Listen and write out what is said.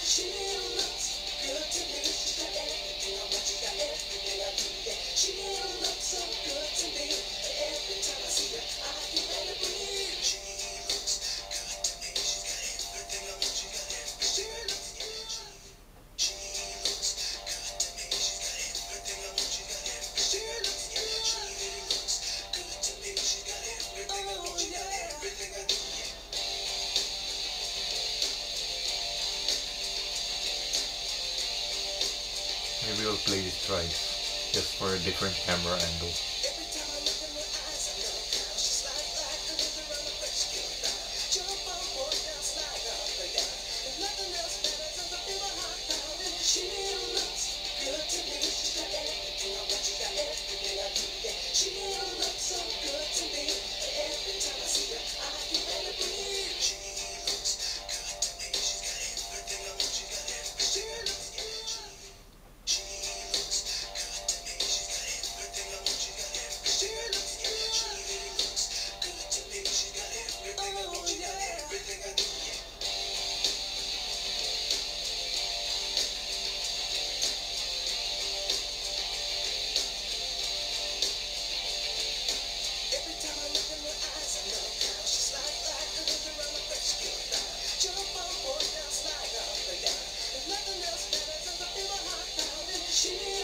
She looks good to me. She's got everything I want. She got everything I need. Yeah. She looks so good to me. Every time I see her, I can barely breathe. She looks good to me. She's got everything I want. She got everything. She looks good. She looks good to me. She's got everything I want. She got everything. She looks good. She looks good to me. She's got everything I want. She got everything I need. Maybe we'll play this twice, just for a different camera angle. Every time I look in her eyes, I know how she slides like a river on a rescue ride. Jump on board, now slide up and down. There's nothing else better than to feel my heart pounding. She looks good to me. She's got everything I want. She got everything I need. Yeah. She looks so good to me. Every time I see her, I can barely breathe. She looks good to me. She's got everything I want. She got everything. She looks good. She looks good to me. She's got everything I want. She got everything. She looks good. She looks good to me. She got everything I want. She got everything I need. Every time I look in her eyes, I know how she slides like a river on a rescue ride. Jump on board, now slide up and down. There's nothing else better than to feel my heart pounding. She